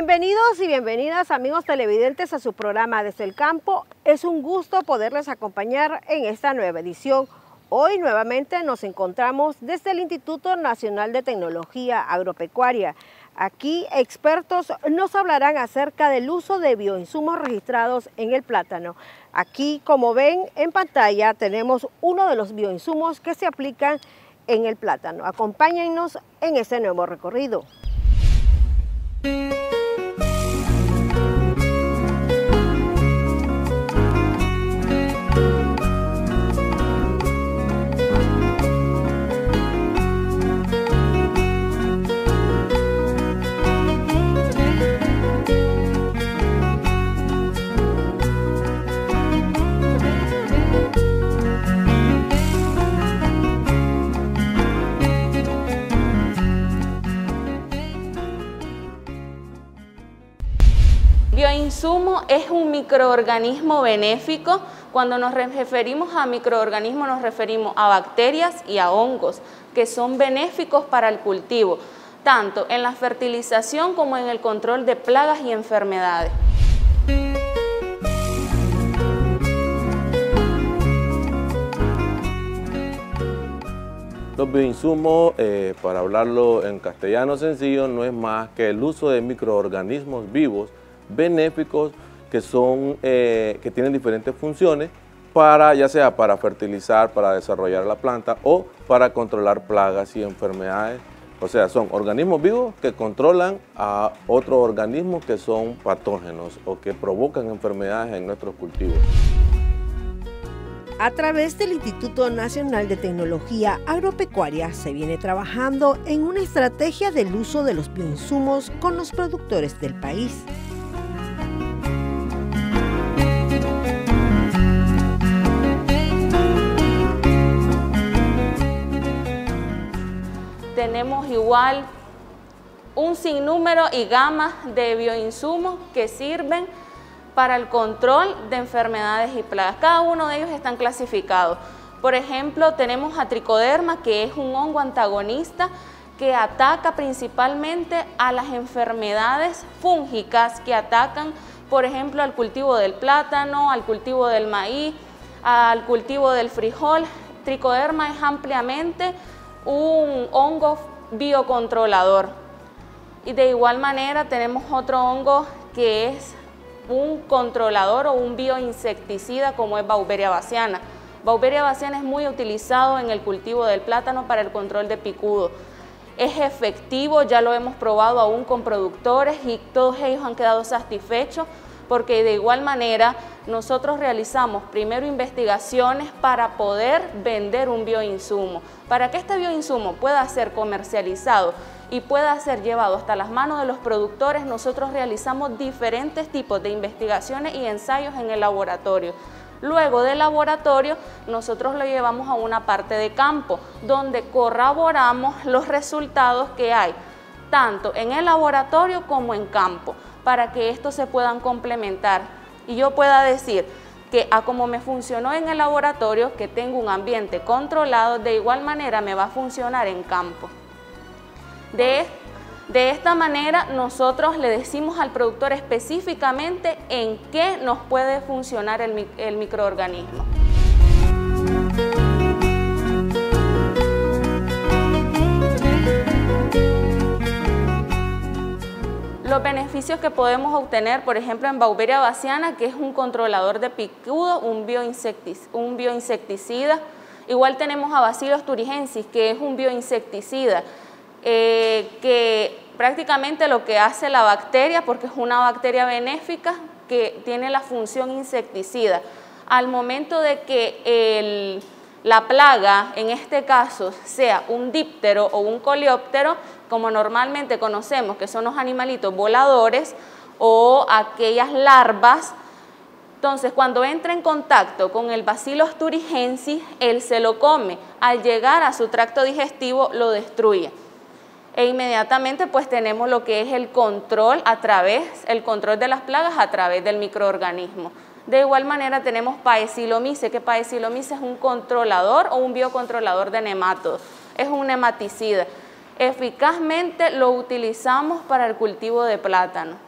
Bienvenidos y bienvenidas, amigos televidentes, a su programa Desde el Campo. Es un gusto poderles acompañar en esta nueva edición. Hoy nuevamente nos encontramos desde el Instituto Nacional de Tecnología Agropecuaria. Aquí expertos nos hablarán acerca del uso de bioinsumos registrados en el plátano. Aquí, como ven en pantalla, tenemos uno de los bioinsumos que se aplican en el plátano. Acompáñennos en este nuevo recorrido. Bioinsumo es un microorganismo benéfico. Cuando nos referimos a microorganismos nos referimos a bacterias y a hongos que son benéficos para el cultivo, tanto en la fertilización como en el control de plagas y enfermedades. Los bioinsumos, para hablarlo en castellano sencillo, no es más que el uso de microorganismos vivos benéficos que tienen diferentes funciones ya sea para fertilizar, para desarrollar la planta o para controlar plagas y enfermedades. O sea, son organismos vivos que controlan a otros organismos que son patógenos o que provocan enfermedades en nuestros cultivos. A través del Instituto Nacional de Tecnología Agropecuaria se viene trabajando en una estrategia del uso de los bioinsumos con los productores del país. Tenemos igual un sinnúmero y gama de bioinsumos que sirven para el control de enfermedades y plagas. Cada uno de ellos están clasificados. Por ejemplo, tenemos a Tricoderma, que es un hongo antagonista que ataca principalmente a las enfermedades fúngicas que atacan, por ejemplo, al cultivo del plátano, al cultivo del maíz, al cultivo del frijol. Tricoderma es ampliamente un hongo biocontrolador. Y de igual manera tenemos otro hongo que es un controlador o un bioinsecticida, como es Beauveria bassiana. Beauveria bassiana es muy utilizado en el cultivo del plátano para el control de picudo. Es efectivo, ya lo hemos probado aún con productores y todos ellos han quedado satisfechos, porque de igual manera nosotros realizamos primero investigaciones para poder vender un bioinsumo. Para que este bioinsumo pueda ser comercializado y pueda ser llevado hasta las manos de los productores, nosotros realizamos diferentes tipos de investigaciones y ensayos en el laboratorio. Luego del laboratorio, nosotros lo llevamos a una parte de campo, donde corroboramos los resultados que hay, tanto en el laboratorio como en campo, para que estos se puedan complementar y yo pueda decir que a como me funcionó en el laboratorio, que tengo un ambiente controlado, de igual manera me va a funcionar en campo. De esta manera nosotros le decimos al productor específicamente en qué nos puede funcionar el microorganismo. Los beneficios que podemos obtener, por ejemplo, en Beauveria bassiana, que es un controlador de picudo, un bioinsecticida. Igual tenemos a Bacillus thuringiensis, que es un bioinsecticida, que prácticamente lo que hace la bacteria, porque es una bacteria benéfica que tiene la función insecticida. Al momento de que la plaga, en este caso, sea un díptero o un coleóptero, como normalmente conocemos que son los animalitos voladores o aquellas larvas, entonces cuando entra en contacto con el Bacillus thuringiensis, él se lo come. Al llegar a su tracto digestivo lo destruye. E inmediatamente pues tenemos lo que es el control de las plagas a través del microorganismo. De igual manera tenemos Paecilomyces, que Paecilomyces es un controlador o un biocontrolador de nemátodos, es un nematicida. Eficazmente lo utilizamos para el cultivo de plátano.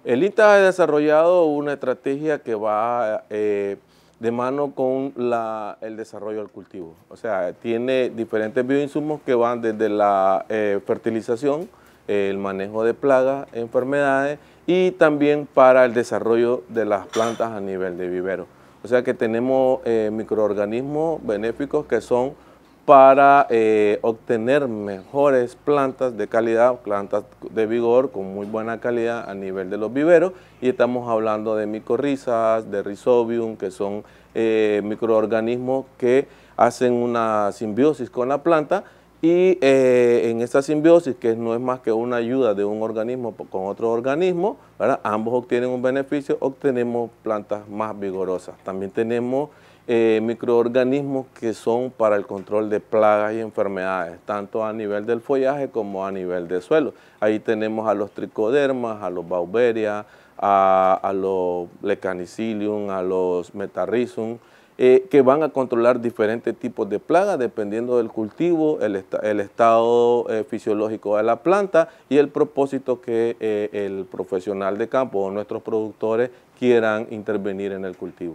El INTA ha desarrollado una estrategia que va de mano con el desarrollo del cultivo. O sea, tiene diferentes bioinsumos que van desde la fertilización, el manejo de plagas, enfermedades y también para el desarrollo de las plantas a nivel de vivero. O sea que tenemos microorganismos benéficos que son para obtener mejores plantas de calidad, plantas de vigor con muy buena calidad a nivel de los viveros, y estamos hablando de micorrizas, de rhizobium, que son microorganismos que hacen una simbiosis con la planta, y en esta simbiosis, que no es más que una ayuda de un organismo con otro organismo, ¿verdad? Ambos obtienen un beneficio, obtenemos plantas más vigorosas. También tenemos microorganismos que son para el control de plagas y enfermedades, tanto a nivel del follaje como a nivel del suelo. Ahí tenemos a los tricodermas, a los Beauveria, a los Lecanicilium, a los Metarrhizum, que van a controlar diferentes tipos de plagas dependiendo del cultivo, el estado fisiológico de la planta y el propósito que el profesional de campo o nuestros productores quieran intervenir en el cultivo.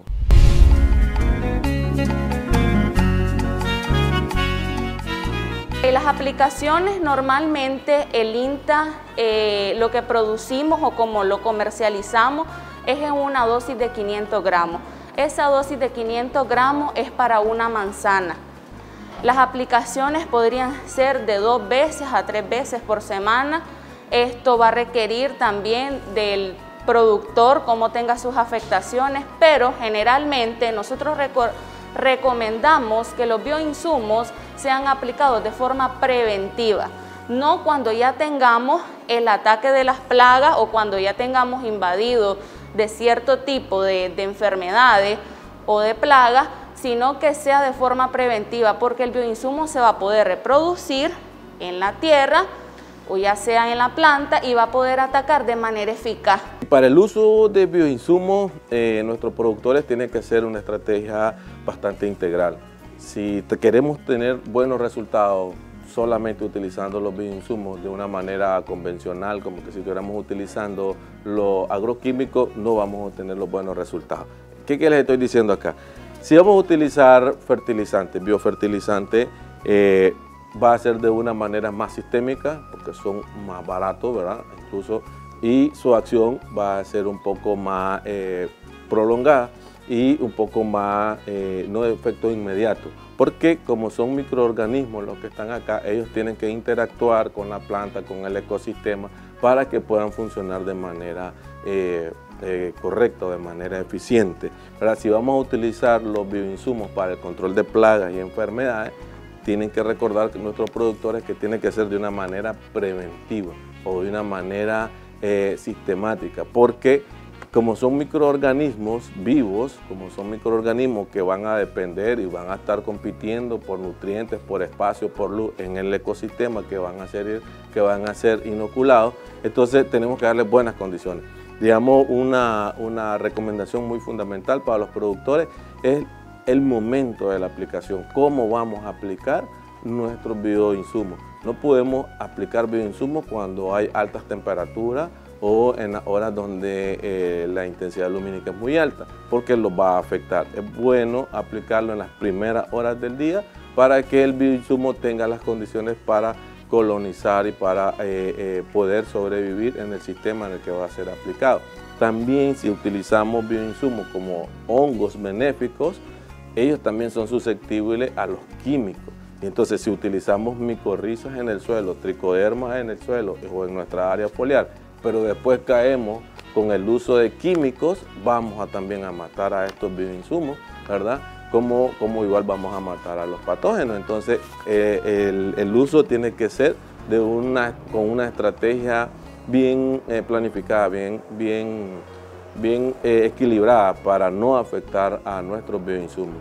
En las aplicaciones, normalmente el INTA, lo que producimos o como lo comercializamos es en una dosis de 500 gramos. Esa dosis de 500 gramos es para una manzana. Las aplicaciones podrían ser de 2 veces a 3 veces por semana. Esto va a requerir también del productor cómo tenga sus afectaciones, pero generalmente nosotros recomendamos que los bioinsumos sean aplicados de forma preventiva, no cuando ya tengamos el ataque de las plagas o cuando ya tengamos invadido de cierto tipo de enfermedades o de plagas, sino que sea de forma preventiva, porque el bioinsumo se va a poder reproducir en la tierra o ya sea en la planta y va a poder atacar de manera eficaz. Para el uso de bioinsumos, nuestros productores tienen que hacer una estrategia bastante integral. Si queremos tener buenos resultados solamente utilizando los bioinsumos de una manera convencional, como que si estuviéramos utilizando los agroquímicos, no vamos a obtener los buenos resultados. ¿Qué les estoy diciendo acá? Si vamos a utilizar fertilizantes, biofertilizantes, va a ser de una manera más sistémica, porque son más baratos, ¿verdad? Incluso, y su acción va a ser un poco más prolongada y un poco más, no de efecto inmediato, porque como son microorganismos los que están acá, ellos tienen que interactuar con la planta, con el ecosistema, para que puedan funcionar de manera correcta, de manera eficiente. Pero si vamos a utilizar los bioinsumos para el control de plagas y enfermedades, tienen que recordar que nuestros productores que tienen que ser de una manera preventiva o de una manera sistemática, porque como son microorganismos vivos, como son microorganismos que van a depender y van a estar compitiendo por nutrientes, por espacio, por luz en el ecosistema que van a ser inoculados, entonces tenemos que darles buenas condiciones. Digamos, una recomendación muy fundamental para los productores es el momento de la aplicación, cómo vamos a aplicar nuestros bioinsumos. No podemos aplicar bioinsumos cuando hay altas temperaturas o en las horas donde la intensidad lumínica es muy alta, porque los va a afectar. Es bueno aplicarlo en las primeras horas del día para que el bioinsumo tenga las condiciones para colonizar y para poder sobrevivir en el sistema en el que va a ser aplicado. También si utilizamos bioinsumos como hongos benéficos, ellos también son susceptibles a los químicos. Y entonces si utilizamos micorrizas en el suelo, tricodermas en el suelo o en nuestra área foliar, pero después caemos con el uso de químicos, vamos también a matar a estos bioinsumos, ¿verdad? Como igual vamos a matar a los patógenos. Entonces el uso tiene que ser con una estrategia bien planificada, bien equilibrada para no afectar a nuestros bioinsumos.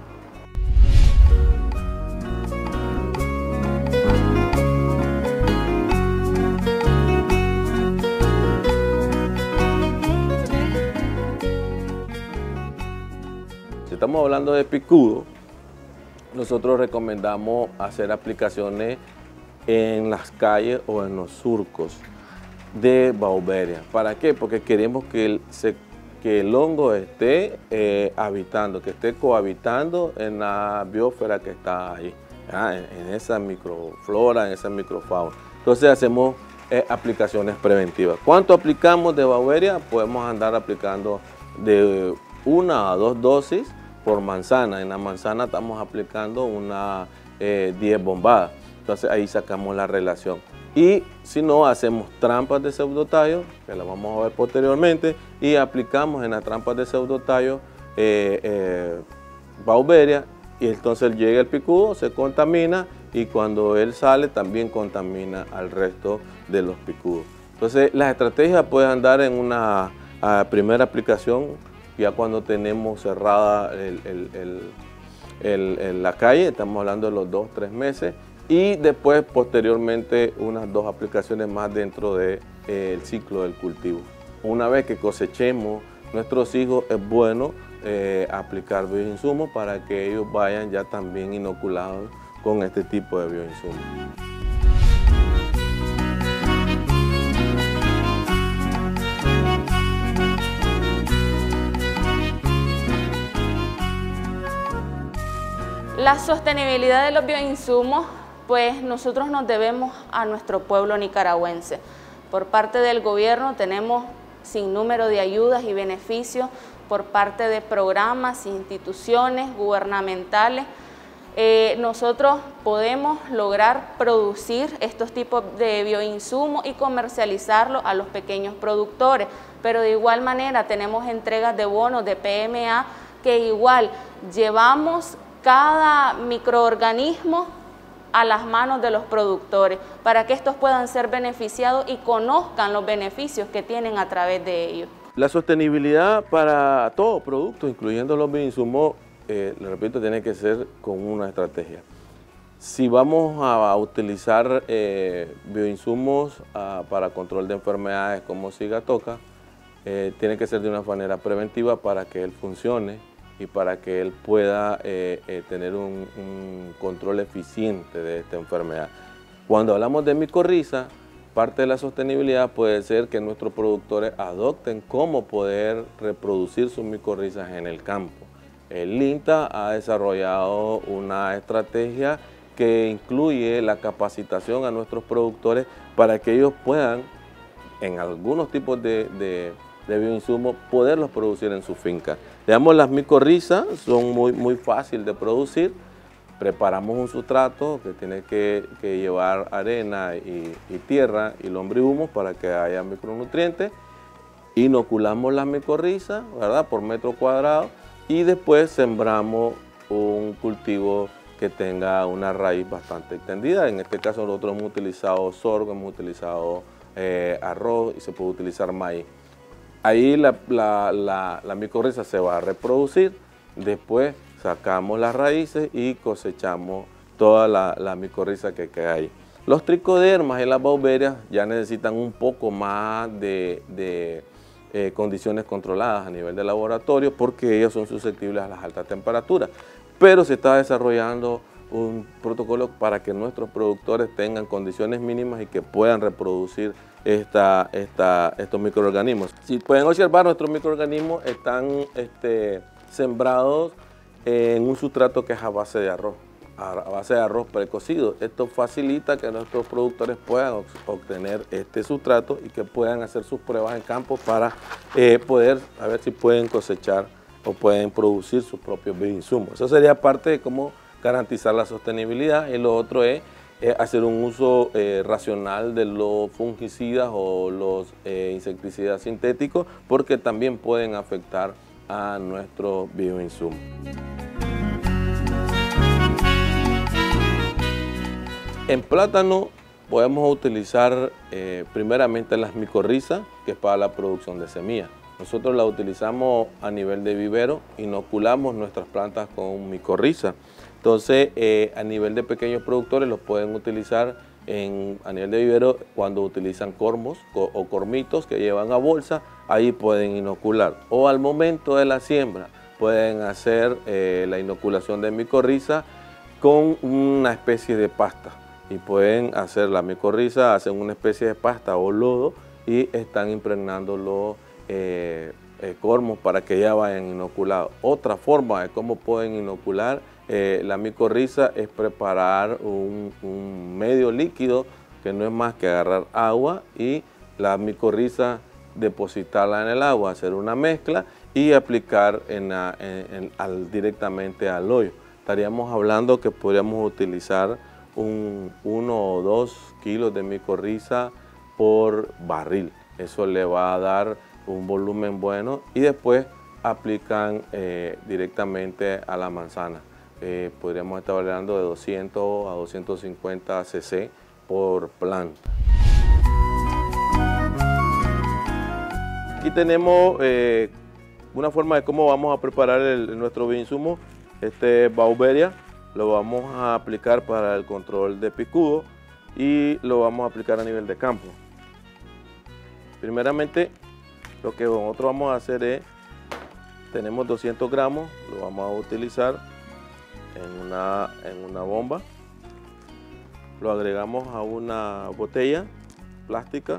Si estamos hablando de picudo, nosotros recomendamos hacer aplicaciones en las calles o en los surcos. de Beauveria. ¿Para qué? Porque queremos que el hongo esté habitando, que esté cohabitando en la biosfera que está ahí, en esa microflora, en esa microfauna. Entonces hacemos aplicaciones preventivas. ¿Cuánto aplicamos de Beauveria? Podemos andar aplicando de 1 a 2 dosis por manzana. En la manzana estamos aplicando unas 10 bombadas. Entonces ahí sacamos la relación. Y si no, hacemos trampas de pseudotallo, que las vamos a ver posteriormente, y aplicamos en las trampas de pseudotallo Beauveria, y entonces llega el picudo, se contamina, y cuando él sale también contamina al resto de los picudos. Entonces las estrategias pueden andar en una primera aplicación, ya cuando tenemos cerrada la calle, estamos hablando de los 2-3 meses, y después posteriormente unas 2 aplicaciones más dentro del ciclo del cultivo. Una vez que cosechemos nuestros hijos, es bueno aplicar bioinsumos para que ellos vayan ya también inoculados con este tipo de bioinsumos. La sostenibilidad de los bioinsumos, pues nosotros nos debemos a nuestro pueblo nicaragüense. Por parte del gobierno tenemos sinnúmero de ayudas y beneficios por parte de programas, instituciones gubernamentales. Nosotros podemos lograr producir estos tipos de bioinsumos y comercializarlos a los pequeños productores, pero de igual manera tenemos entregas de bonos de PMA que igual llevamos cada microorganismo a las manos de los productores para que estos puedan ser beneficiados y conozcan los beneficios que tienen a través de ellos. La sostenibilidad para todo producto, incluyendo los bioinsumos, le repito, tiene que ser con una estrategia. Si vamos a utilizar bioinsumos para control de enfermedades como Sigatoka, tiene que ser de una manera preventiva para que él funcione y para que él pueda tener un control eficiente de esta enfermedad. Cuando hablamos de micorriza, parte de la sostenibilidad puede ser que nuestros productores adopten cómo poder reproducir sus micorrizas en el campo. El INTA ha desarrollado una estrategia que incluye la capacitación a nuestros productores para que ellos puedan, en algunos tipos de bioinsumos, poderlos producir en su finca. Digamos, las micorrizas son muy fáciles de producir. Preparamos un sustrato que tiene que llevar arena y tierra y lombrihumos para que haya micronutrientes. Inoculamos las micorrizas, ¿verdad?, por metro cuadrado, y después sembramos un cultivo que tenga una raíz bastante extendida. En este caso nosotros hemos utilizado sorgo, hemos utilizado arroz y se puede utilizar maíz. Ahí la micorriza se va a reproducir, después sacamos las raíces y cosechamos toda la micorriza que queda ahí. Los tricodermas y las Beauverias ya necesitan un poco más de condiciones controladas a nivel de laboratorio porque ellos son susceptibles a las altas temperaturas. Pero se está desarrollando un protocolo para que nuestros productores tengan condiciones mínimas y que puedan reproducir estos microorganismos. Si pueden observar, nuestros microorganismos están sembrados en un sustrato que es a base de arroz precocido. Esto facilita que nuestros productores puedan obtener este sustrato y que puedan hacer sus pruebas en campo para poder a ver si pueden cosechar o pueden producir sus propios bioinsumos. Eso sería parte de cómo garantizar la sostenibilidad, y lo otro es hacer un uso racional de los fungicidas o los insecticidas sintéticos, porque también pueden afectar a nuestros bioinsumos. En plátano podemos utilizar primeramente las micorrizas, que es para la producción de semillas. Nosotros la utilizamos a nivel de vivero, inoculamos nuestras plantas con micorriza. Entonces, a nivel de pequeños productores los pueden utilizar a nivel de vivero cuando utilizan cormos o cormitos que llevan a bolsa, ahí pueden inocular. O al momento de la siembra pueden hacer la inoculación de micorriza con una especie de pasta. Y pueden hacer la micorriza, hacen una especie de pasta o lodo y están impregnando los cormos para que ya vayan inoculados. Otra forma de cómo pueden inocular la micorriza es preparar un medio líquido que no es más que agarrar agua y la micorriza depositarla en el agua, hacer una mezcla y aplicar directamente al hoyo. Estaríamos hablando que podríamos utilizar 1 o 2 kilos de micorriza por barril. Eso le va a dar un volumen bueno y después aplican directamente a la manzana. Podríamos estar hablando de 200 a 250 cc por planta. Aquí tenemos una forma de cómo vamos a preparar nuestro bioinsumo. Este es Bauberia, lo vamos a aplicar para el control de picudo y lo vamos a aplicar a nivel de campo. Primeramente, lo que nosotros vamos a hacer es, tenemos 200 gramos, lo vamos a utilizar en una bomba. Lo agregamos a una botella plástica.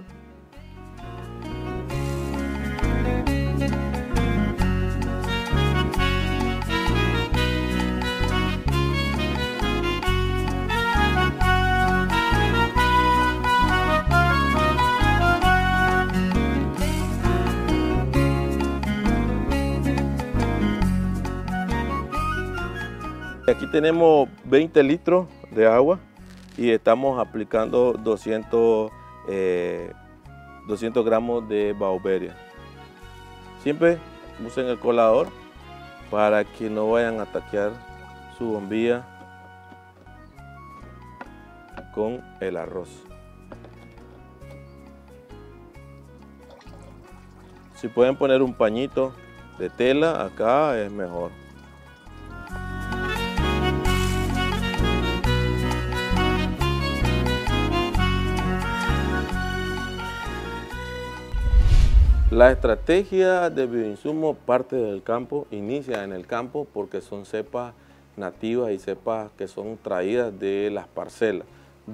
Aquí tenemos 20 litros de agua y estamos aplicando 200 gramos de Bauberia. Siempre usen el colador para que no vayan a taquear su bombilla con el arroz. Si pueden poner un pañito de tela acá es mejor. La estrategia de bioinsumo parte del campo, inicia en el campo porque son cepas nativas y cepas que son traídas de las parcelas,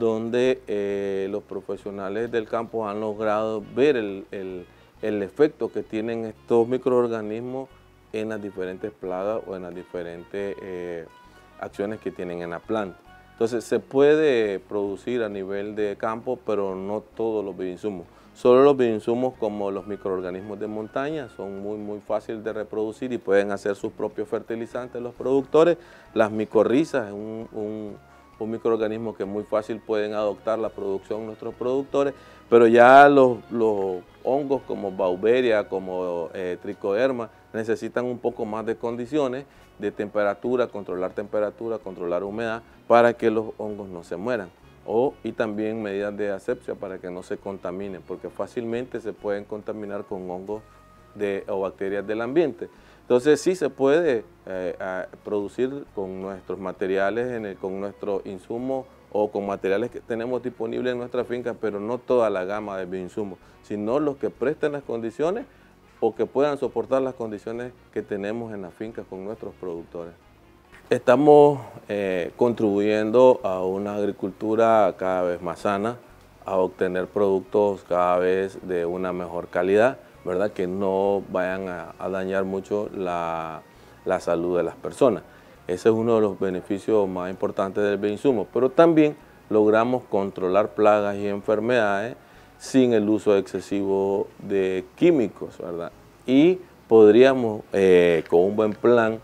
donde los profesionales del campo han logrado ver el efecto que tienen estos microorganismos en las diferentes plagas o en las diferentes acciones que tienen en la planta. Entonces se puede producir a nivel de campo, pero no todos los bioinsumos. Solo los bioinsumos como los microorganismos de montaña son muy fáciles de reproducir y pueden hacer sus propios fertilizantes los productores. Las micorrizas, un microorganismo que muy fácil pueden adoptar la producción nuestros productores, pero ya los hongos como Bauberia, como Tricoderma, necesitan un poco más de condiciones de temperatura, controlar humedad para que los hongos no se mueran. Y también medidas de asepsia para que no se contaminen, porque fácilmente se pueden contaminar con hongos o bacterias del ambiente. Entonces sí se puede producir con nuestros materiales, con nuestros insumos o con materiales que tenemos disponibles en nuestra finca, pero no toda la gama de bioinsumos, sino los que presten las condiciones o que puedan soportar las condiciones que tenemos en las fincas con nuestros productores. Estamos contribuyendo a una agricultura cada vez más sana, a obtener productos cada vez de una mejor calidad, ¿verdad? Que no vayan a dañar mucho la salud de las personas. Ese es uno de los beneficios más importantes del bioinsumo, pero también logramos controlar plagas y enfermedades sin el uso excesivo de químicos, ¿verdad? Y podríamos, con un buen plan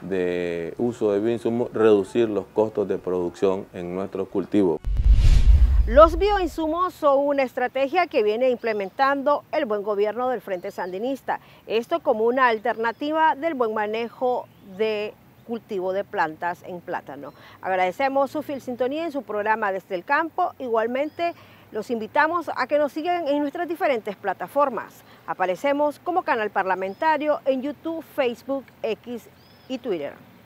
de uso de bioinsumos, reducir los costos de producción en nuestros cultivos. Los bioinsumos son una estrategia que viene implementando el buen gobierno del Frente Sandinista. Esto como una alternativa del buen manejo de cultivo de plantas en plátano. Agradecemos su fiel sintonía en su programa Desde el Campo. Igualmente, los invitamos a que nos sigan en nuestras diferentes plataformas. Aparecemos como canal parlamentario en YouTube, Facebook, X y Twitter.